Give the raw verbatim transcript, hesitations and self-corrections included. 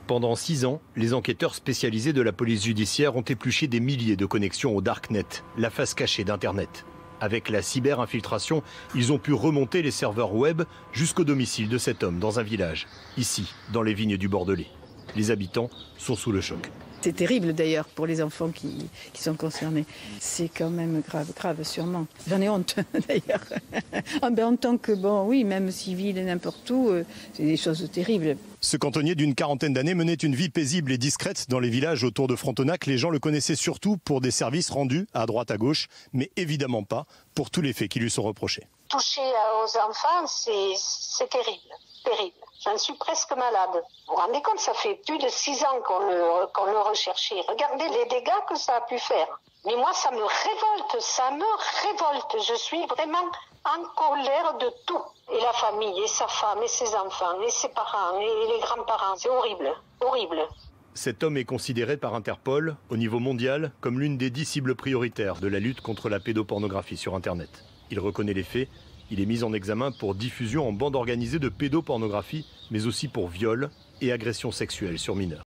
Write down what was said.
Pendant six ans, les enquêteurs spécialisés de la police judiciaire ont épluché des milliers de connexions au Darknet, la face cachée d'Internet. Avec la cyber-infiltration, ils ont pu remonter les serveurs web jusqu'au domicile de cet homme dans un village, ici, dans les vignes du Bordelais. Les habitants sont sous le choc. C'est terrible d'ailleurs pour les enfants qui, qui sont concernés. C'est quand même grave, grave sûrement. J'en ai honte d'ailleurs. Ah ben, en tant que, bon oui, même civil et n'importe où, euh, c'est des choses terribles. Ce cantonnier d'une quarantaine d'années menait une vie paisible et discrète dans les villages autour de Frontenac. Les gens le connaissaient surtout pour des services rendus à droite à gauche, mais évidemment pas pour tous les faits qui lui sont reprochés. Toucher aux enfants, c'est terrible, terrible. J'en suis presque malade. Vous vous rendez compte, ça fait plus de six ans qu'on le, qu'on le recherchait. Regardez les dégâts que ça a pu faire. Mais moi, ça me révolte, ça me révolte. Je suis vraiment en colère de tout. Et la famille, et sa femme, et ses enfants, et ses parents, et les grands-parents. C'est horrible, horrible. Cet homme est considéré par Interpol, au niveau mondial, comme l'une des dix cibles prioritaires de la lutte contre la pédopornographie sur Internet. Il reconnaît les faits. Il est mis en examen pour diffusion en bande organisée de pédopornographie, mais aussi pour viol et agression sexuelle sur mineurs.